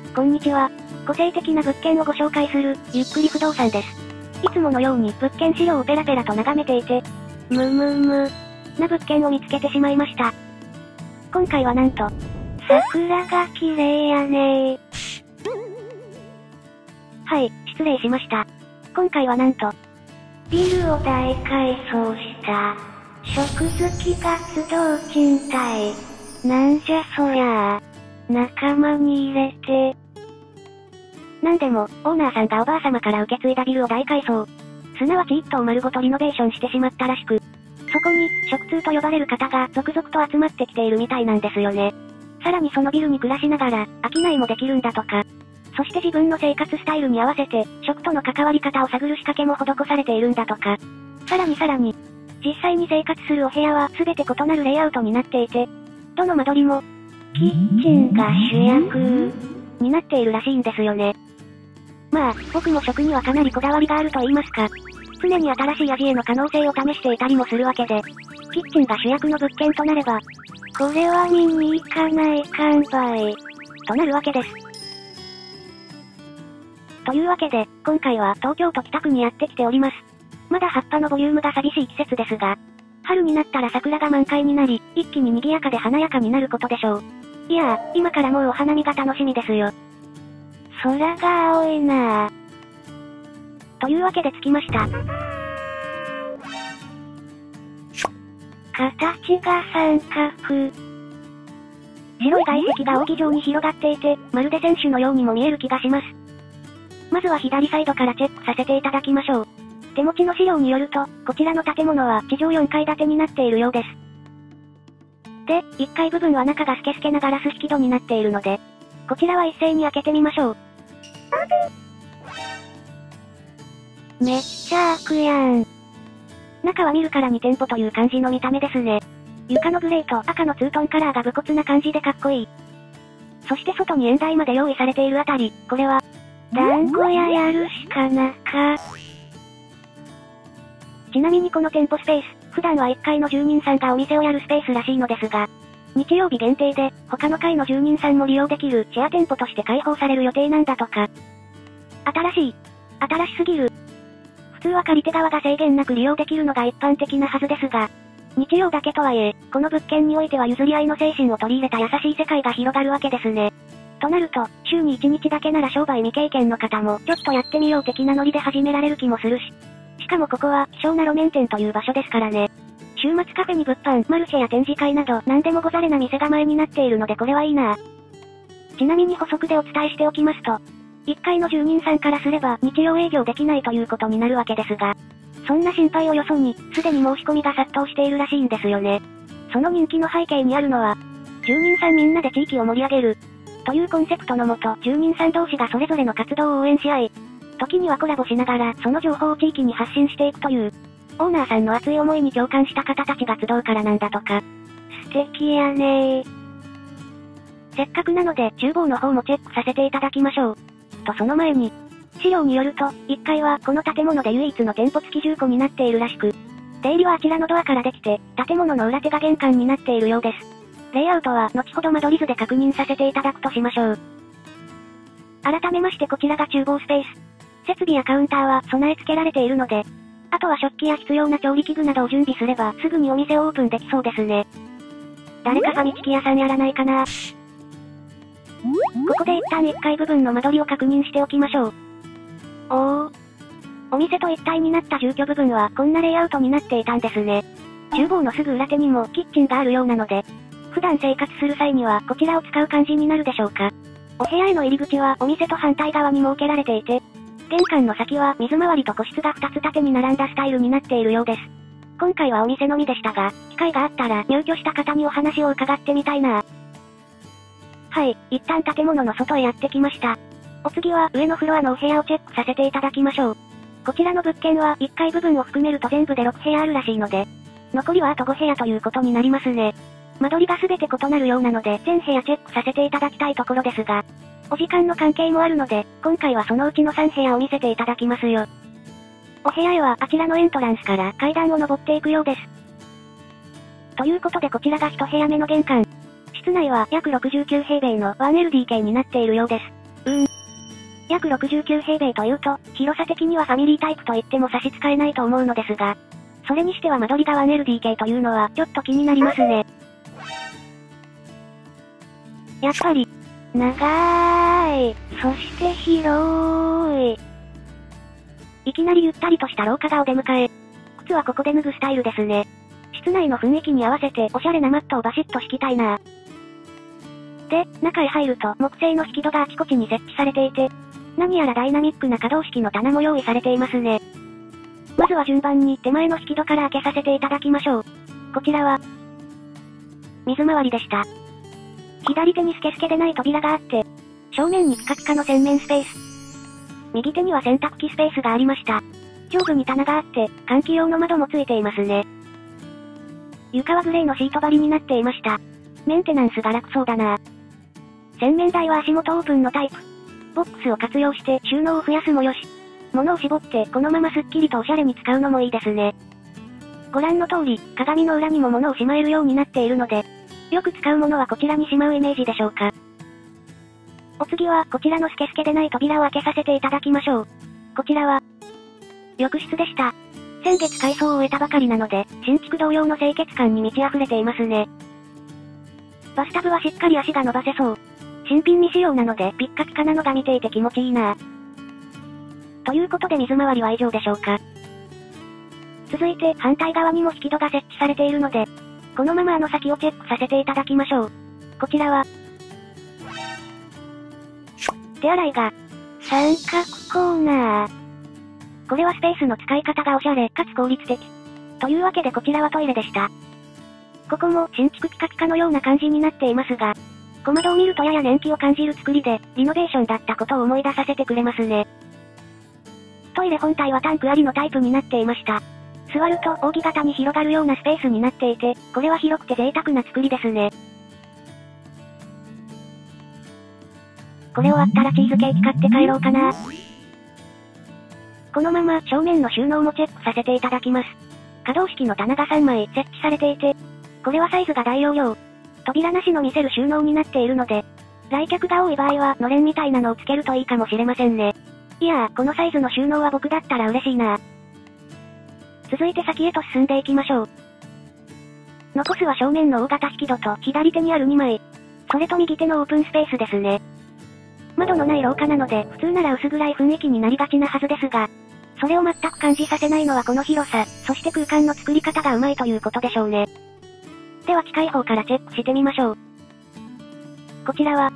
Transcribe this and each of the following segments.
こんにちは。個性的な物件をご紹介する、ゆっくり不動産です。いつものように物件資料をペラペラと眺めていて、な物件を見つけてしまいました。今回はなんと、桜が綺麗やねー。はい、失礼しました。今回はなんと、ビルを大改装した、食好き活動賃貸。なんじゃそりゃあ。仲間に入れて。なんでも、オーナーさんがおばあ様から受け継いだビルを大改装。すなわち一棟丸ごとリノベーションしてしまったらしく。そこに、食通と呼ばれる方が続々と集まってきているみたいなんですよね。さらにそのビルに暮らしながら、商いもできるんだとか。そして自分の生活スタイルに合わせて、食との関わり方を探る仕掛けも施されているんだとか。さらに、実際に生活するお部屋は全て異なるレイアウトになっていて、どの間取りも、キッチンが主役になっているらしいんですよね。まあ、僕も食にはかなりこだわりがあると言いますか。常に新しい味への可能性を試していたりもするわけで、キッチンが主役の物件となれば、これは見に行かない完売となるわけです。というわけで、今回は東京都北区にやってきております。まだ葉っぱのボリュームが寂しい季節ですが、春になったら桜が満開になり、一気に賑やかで華やかになることでしょう。いやー、今からもうお花見が楽しみですよ。空が青いなぁ。というわけで着きました。形が三角。白い外壁が扇状に広がっていて、まるで選手のようにも見える気がします。まずは左サイドからチェックさせていただきましょう。手持ちの資料によると、こちらの建物は地上4階建てになっているようです。で、1階部分は中がスケスケなガラス引き戸になっているので、こちらは一斉に開けてみましょう。めっちゃ開くやん。中は見るからに店舗という感じの見た目ですね。床のグレーと赤のツートンカラーが武骨な感じでかっこいい。そして外に縁台まで用意されているあたり、これは、団子屋やるしかなか。ちなみにこの店舗スペース、普段は1階の住人さんがお店をやるスペースらしいのですが、日曜日限定で、他の階の住人さんも利用できるシェア店舗として開放される予定なんだとか。新しすぎる。普通は借り手側が制限なく利用できるのが一般的なはずですが、日曜だけとはいえ、この物件においては譲り合いの精神を取り入れた優しい世界が広がるわけですね。となると、週に1日だけなら商売未経験の方も、ちょっとやってみよう的なノリで始められる気もするし。しかもここは、希少な路面店という場所ですからね。週末カフェに物販、マルシェや展示会など、何でもござれな店構えになっているのでこれはいいな。ちなみに補足でお伝えしておきますと、1階の住人さんからすれば日曜営業できないということになるわけですが、そんな心配をよそに、すでに申し込みが殺到しているらしいんですよね。その人気の背景にあるのは、住人さんみんなで地域を盛り上げる、というコンセプトのもと、住人さん同士がそれぞれの活動を応援し合い、時にはコラボしながらその情報を地域に発信していくという、オーナーさんの熱い思いに共感した方たちが集うからなんだとか。素敵やねー。せっかくなので厨房の方もチェックさせていただきましょう。とその前に、資料によると、1階はこの建物で唯一の店舗付き住庫になっているらしく、出入りはあちらのドアからできて、建物の裏手が玄関になっているようです。レイアウトは後ほど間取り図で確認させていただくとしましょう。改めましてこちらが厨房スペース。設備やカウンターは備え付けられているので、あとは食器や必要な調理器具などを準備すればすぐにお店をオープンできそうですね。誰かファミチキ屋さんやらないかな。ここで一旦1階部分の間取りを確認しておきましょう。お店と一体になった住居部分はこんなレイアウトになっていたんですね。厨房のすぐ裏手にもキッチンがあるようなので、普段生活する際にはこちらを使う感じになるでしょうか。お部屋への入り口はお店と反対側に設けられていて、玄関の先は水回りと個室が2つ縦に並んだスタイルになっているようです。今回はお店のみでしたが、機会があったら入居した方にお話を伺ってみたいな。はい、一旦建物の外へやってきました。お次は上のフロアのお部屋をチェックさせていただきましょう。こちらの物件は1階部分を含めると全部で6部屋あるらしいので、残りはあと5部屋ということになりますね。間取りが全て異なるようなので全部屋チェックさせていただきたいところですが、お時間の関係もあるので、今回はそのうちの3部屋を見せていただきますよ。お部屋へはあちらのエントランスから階段を登っていくようです。ということでこちらが1部屋目の玄関。室内は約69平米の 1LDK になっているようです。 約69平米というと、広さ的にはファミリータイプと言っても差し支えないと思うのですが、それにしては間取りが 1LDK というのはちょっと気になりますね。やっぱり、長い、そして広い。いきなりゆったりとした廊下がお出迎え。靴はここで脱ぐスタイルですね。室内の雰囲気に合わせておしゃれなマットをバシッと敷きたいな。で、中へ入ると木製の引き戸があちこちに設置されていて、何やらダイナミックな可動式の棚も用意されていますね。まずは順番に手前の引き戸から開けさせていただきましょう。こちらは、水回りでした。左手にスケスケでない扉があって、正面にピカピカの洗面スペース。右手には洗濯機スペースがありました。上部に棚があって、換気用の窓もついていますね。床はグレーのシート張りになっていました。メンテナンスが楽そうだな。洗面台は足元オープンのタイプ。ボックスを活用して収納を増やすもよし。物を絞ってこのままスッキリとおしゃれに使うのもいいですね。ご覧の通り、鏡の裏にも物をしまえるようになっているので、よく使うものはこちらにしまうイメージでしょうか。お次はこちらのスケスケでない扉を開けさせていただきましょう。こちらは、浴室でした。先月改装を終えたばかりなので、新築同様の清潔感に満ち溢れていますね。バスタブはしっかり足が伸ばせそう。新品未使用なのでピッカピカなのが見ていて気持ちいいな。ということで水回りは以上でしょうか。続いて反対側にも引き戸が設置されているので、このまま先をチェックさせていただきましょう。こちらは、手洗いが、三角コーナー。これはスペースの使い方がおしゃれかつ効率的。というわけでこちらはトイレでした。ここも新築ピカピカのような感じになっていますが、小窓を見るとやや年季を感じる作りで、リノベーションだったことを思い出させてくれますね。トイレ本体はタンクありのタイプになっていました。座ると扇形に広がるようなスペースになっていて、これは広くて贅沢な作りですね。これ終わったらチーズケーキ買って帰ろうかな。このまま正面の収納もチェックさせていただきます。可動式の棚が3枚設置されていて、これはサイズが大容量。扉なしの見せる収納になっているので、来客が多い場合はのれんみたいなのをつけるといいかもしれませんね。いやー、このサイズの収納は僕だったら嬉しいな。続いて先へと進んでいきましょう。残すは正面の大型引き戸と左手にある2枚。それと右手のオープンスペースですね。窓のない廊下なので普通なら薄暗い雰囲気になりがちなはずですが、それを全く感じさせないのはこの広さ、そして空間の作り方がうまいということでしょうね。では近い方からチェックしてみましょう。こちらは、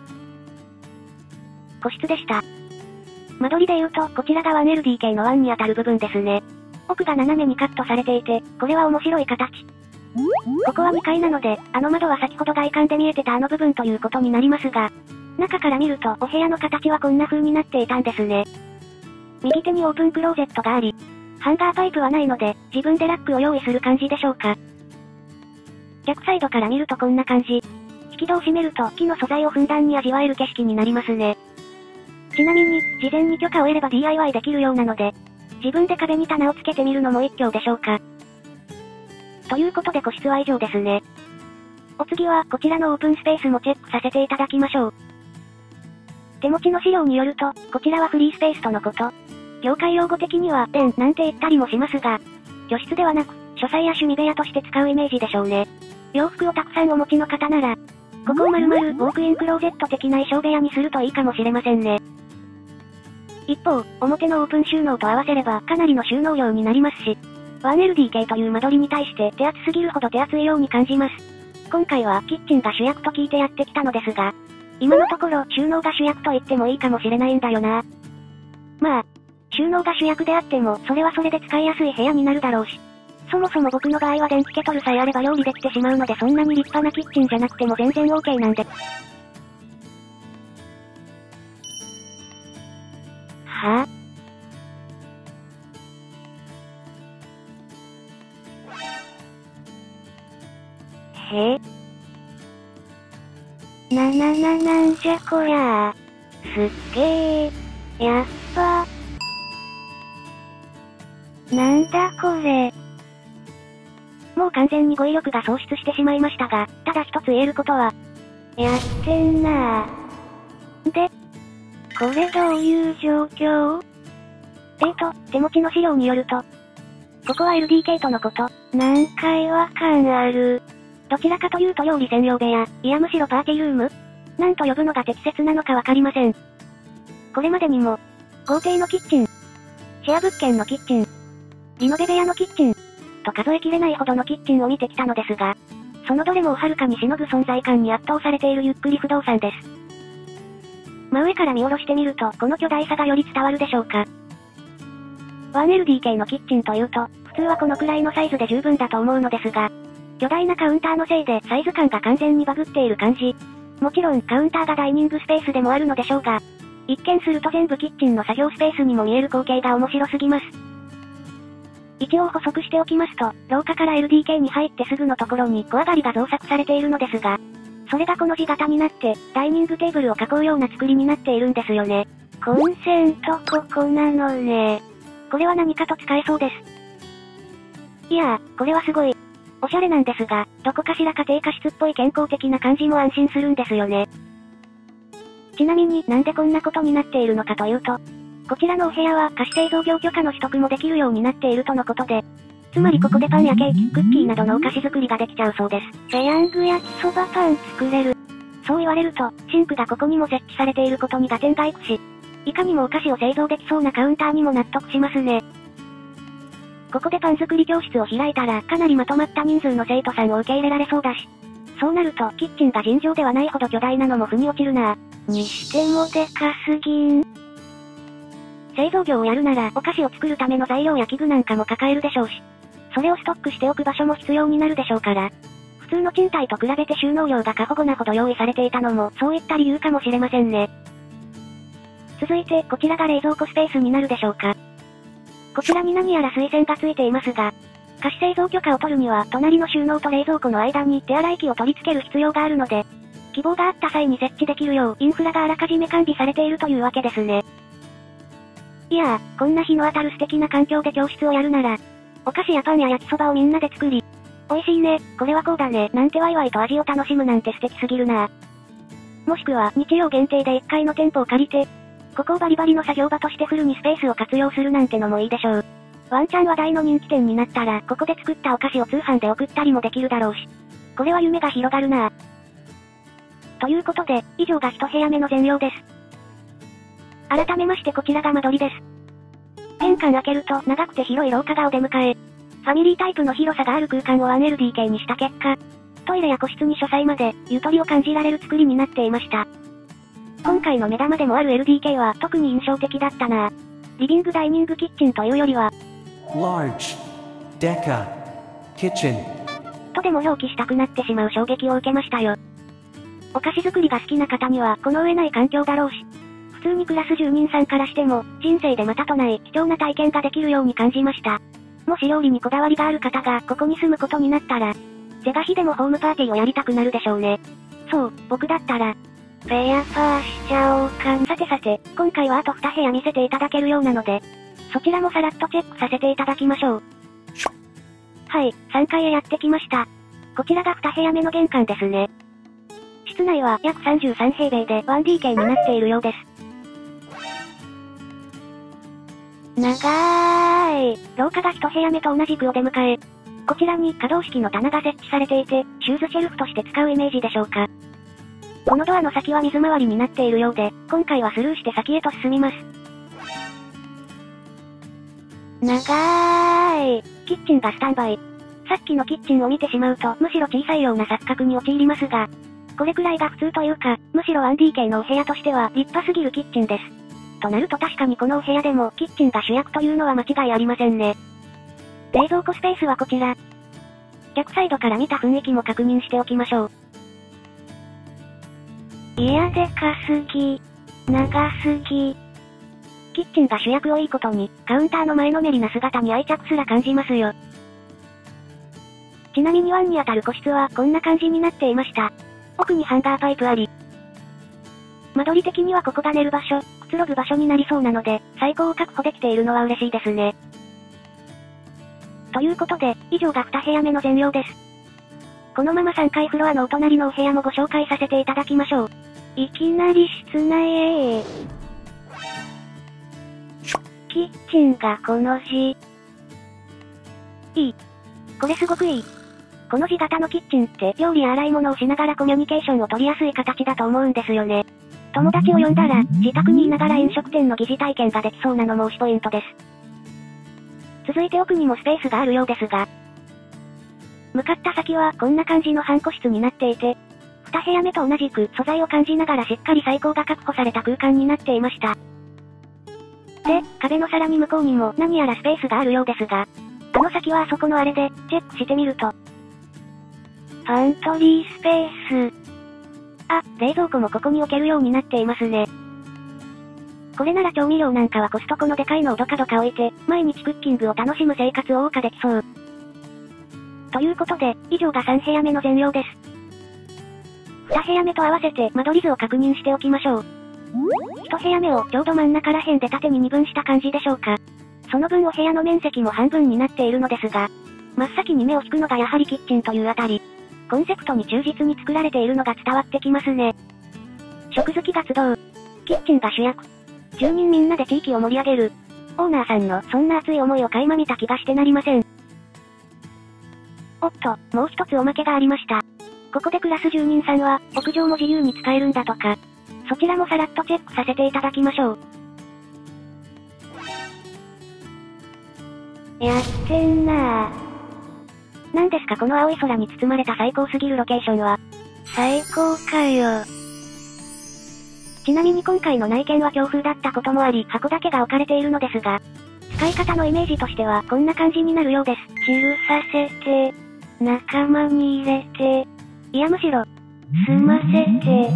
個室でした。間取りで言うと、こちらが 1LDK の1に当たる部分ですね。奥が斜めにカットされていて、これは面白い形。ここは2階なので、あの窓は先ほど外観で見えてたあの部分ということになりますが、中から見るとお部屋の形はこんな風になっていたんですね。右手にオープンクローゼットがあり、ハンガーパイプはないので、自分でラックを用意する感じでしょうか。逆サイドから見るとこんな感じ。引き戸を閉めると木の素材をふんだんに味わえる景色になりますね。ちなみに、事前に許可を得れば DIY できるようなので、自分で壁に棚をつけてみるのも一興でしょうか。ということで個室は以上ですね。お次はこちらのオープンスペースもチェックさせていただきましょう。手持ちの資料によると、こちらはフリースペースとのこと。業界用語的には、便なんて言ったりもしますが、居室ではなく、書斎や趣味部屋として使うイメージでしょうね。洋服をたくさんお持ちの方なら、ここを丸々ウォークインクローゼット的な衣装部屋にするといいかもしれませんね。一方、表のオープン収納と合わせればかなりの収納量になりますし、1LDK という間取りに対して手厚すぎるほど手厚いように感じます。今回はキッチンが主役と聞いてやってきたのですが、今のところ収納が主役と言ってもいいかもしれないんだよな。まあ、収納が主役であってもそれはそれで使いやすい部屋になるだろうし、そもそも僕の場合は電気ケトルさえあれば料理できてしまうのでそんなに立派なキッチンじゃなくても全然 OK なんで。はぁ、へぇ。なんじゃこりゃー。すっげー。やっぱ。なんだこれ。もう完全に語彙力が喪失してしまいましたが、ただ一つ言えることは、やってんなー。で、 これどういう状況？手持ちの資料によると、ここは LDK とのこと。なんか違和感ある。どちらかというと料理専用部屋、いやむしろパーティールーム？なんと呼ぶのが適切なのかわかりません。これまでにも、豪邸のキッチン、シェア物件のキッチン、リノベ部屋のキッチン、と数えきれないほどのキッチンを見てきたのですが、そのどれもをはるかにしのぐ存在感に圧倒されているゆっくり不動産です。真上から見下ろしてみると、この巨大さがより伝わるでしょうか。1LDK のキッチンというと、普通はこのくらいのサイズで十分だと思うのですが、巨大なカウンターのせいでサイズ感が完全にバグっている感じ。もちろんカウンターがダイニングスペースでもあるのでしょうが、一見すると全部キッチンの作業スペースにも見える光景が面白すぎます。一応補足しておきますと、廊下から LDK に入ってすぐのところに小上がりが造作されているのですが、それがこの字型になって、ダイニングテーブルを囲うような作りになっているんですよね。コンセントここなのね。これは何かと使えそうです。いやー、これはすごい。おしゃれなんですが、どこかしら家庭科室っぽい健康的な感じも安心するんですよね。ちなみになんでこんなことになっているのかというと、こちらのお部屋は菓子製造業許可の取得もできるようになっているとのことで、つまりここでパンやケーキ、クッキーなどのお菓子作りができちゃうそうです。ペヤング焼きそばパン作れる。そう言われると、シンクがここにも設置されていることに合点がいくし、いかにもお菓子を製造できそうなカウンターにも納得しますね。ここでパン作り教室を開いたらかなりまとまった人数の生徒さんを受け入れられそうだし、そうなるとキッチンが尋常ではないほど巨大なのも腑に落ちるなぁ。にしてもでかすぎん。製造業をやるならお菓子を作るための材料や器具なんかも抱えるでしょうし、それをストックしておく場所も必要になるでしょうから、普通の賃貸と比べて収納量が過保護なほど用意されていたのもそういった理由かもしれませんね。続いてこちらが冷蔵庫スペースになるでしょうか。こちらに何やら水栓がついていますが、菓子製造許可を取るには隣の収納と冷蔵庫の間に手洗い機を取り付ける必要があるので、希望があった際に設置できるようインフラがあらかじめ完備されているというわけですね。いやー、こんな日の当たる素敵な環境で教室をやるなら、お菓子やパンや焼きそばをみんなで作り、美味しいね、これはこうだね、なんてワイワイと味を楽しむなんて素敵すぎるな。もしくは日曜限定で1階の店舗を借りて、ここをバリバリの作業場としてフルにスペースを活用するなんてのもいいでしょう。ワンチャン話題の人気店になったら、ここで作ったお菓子を通販で送ったりもできるだろうし。これは夢が広がるなぁ。ということで、以上が一部屋目の全容です。改めましてこちらが間取りです。玄関開けると長くて広い廊下がお出迎え。ファミリータイプの広さがある空間を 1LDK にした結果、トイレや個室に書斎まで、ゆとりを感じられる作りになっていました。今回の目玉でもある LDK は特に印象的だったなぁ。リビングダイニングキッチンというよりは、 large, deca, kitchen とでも表記したくなってしまう衝撃を受けましたよ。お菓子作りが好きな方にはこの上ない環境だろうし、普通に暮らす住人さんからしても、人生でまたとない貴重な体験ができるように感じました。もし料理にこだわりがある方がここに住むことになったら、是が非でもホームパーティーをやりたくなるでしょうね。そう、僕だったら、フェアパーしちゃおうかな。さてさて、今回はあと2部屋見せていただけるようなので、そちらもさらっとチェックさせていただきましょう。はい、3階へやってきました。こちらが2部屋目の玄関ですね。室内は約33平米で 1DK になっているようです。長ーい。廊下が1部屋目と同じくお出迎え。こちらに可動式の棚が設置されていて、シューズシェルフとして使うイメージでしょうか。このドアの先は水回りになっているようで、今回はスルーして先へと進みます。長ーい。キッチンがスタンバイ。さっきのキッチンを見てしまうと、むしろ小さいような錯覚に陥りますが、これくらいが普通というか、むしろ 1DK のお部屋としては立派すぎるキッチンです。となると確かにこのお部屋でもキッチンが主役というのは間違いありませんね。冷蔵庫スペースはこちら。逆サイドから見た雰囲気も確認しておきましょう。いやでかすぎ。長すぎ。キッチンが主役をいいことに、カウンターの前のめりな姿に愛着すら感じますよ。ちなみに1にあたる個室はこんな感じになっていました。奥にハンガーパイプあり。間取り的にはここが寝る場所、くつろぐ場所になりそうなので、最高を確保できているのは嬉しいですね。ということで、以上が2部屋目の全容です。このまま3階フロアのお隣のお部屋もご紹介させていただきましょう。いきなり室内へ。 キッチンがこの字。いい。これすごくいい。この字型のキッチンって料理や洗い物をしながらコミュニケーションを取りやすい形だと思うんですよね。友達を呼んだら、自宅にいながら飲食店の疑似体験ができそうなのも推しポイントです。続いて奥にもスペースがあるようですが、向かった先はこんな感じの半個室になっていて、2部屋目と同じく素材を感じながらしっかり採光が確保された空間になっていました。で、壁のさらに向こうにも何やらスペースがあるようですが、あの先はあそこのあれで、チェックしてみると、パントリースペース。あ、冷蔵庫もここに置けるようになっていますね。これなら調味料なんかはコストコのでかいのをどかどか置いて、毎日クッキングを楽しむ生活を謳歌できそう。ということで、以上が3部屋目の全容です。2部屋目と合わせて間取り図を確認しておきましょう。1部屋目をちょうど真ん中ら辺で縦に二分した感じでしょうか。その分お部屋の面積も半分になっているのですが、真っ先に目を引くのがやはりキッチンというあたり。コンセプトに忠実に作られているのが伝わってきますね。食好きが集う。キッチンが主役。住人みんなで地域を盛り上げる。オーナーさんのそんな熱い思いを垣間見た気がしてなりません。おっと、もう一つおまけがありました。ここで暮らす住人さんは、屋上も自由に使えるんだとか。そちらもさらっとチェックさせていただきましょう。やってんなぁ。なんですかこの青い空に包まれた最高すぎるロケーションは。最高かよ。ちなみに今回の内見は強風だったこともあり箱だけが置かれているのですが、使い方のイメージとしてはこんな感じになるようです。散るさせて、仲間に入れて、いやむしろ、済ませて。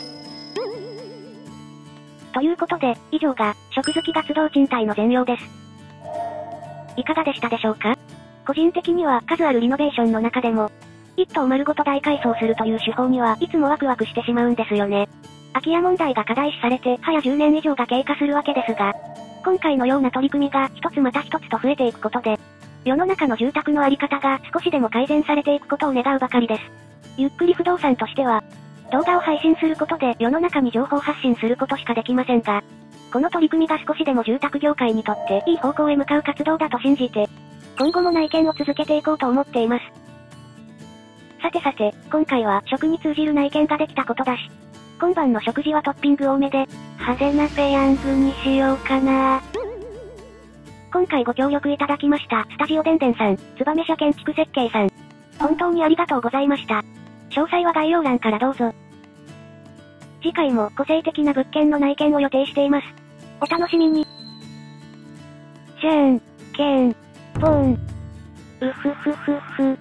ということで、以上が、食好きが集う賃貸の全容です。いかがでしたでしょうか？個人的には数あるリノベーションの中でも、一棟丸ごと大改装するという手法にはいつもワクワクしてしまうんですよね。空き家問題が課題視されて早10年以上が経過するわけですが、今回のような取り組みが一つまた一つと増えていくことで、世の中の住宅のあり方が少しでも改善されていくことを願うばかりです。ゆっくり不動産としては、動画を配信することで世の中に情報発信することしかできませんが、この取り組みが少しでも住宅業界にとっていい方向へ向かう活動だと信じて、今後も内見を続けていこうと思っています。さてさて、今回は食に通じる内見ができたことだし、今晩の食事はトッピング多めで、派手なペヤングにしようかな。今回ご協力いただきました、スタジオでんでんさん、燕社建築設計さん。本当にありがとうございました。詳細は概要欄からどうぞ。次回も個性的な物件の内見を予定しています。お楽しみに。じゃんけんぽん。うふふふふ。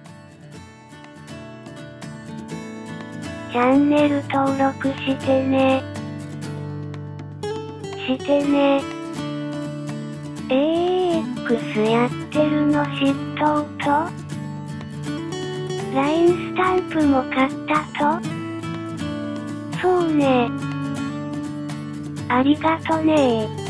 チャンネル登録してね。してね。X やってるの知っとうと？ LINE スタンプも買ったと？そうね。ありがとねー。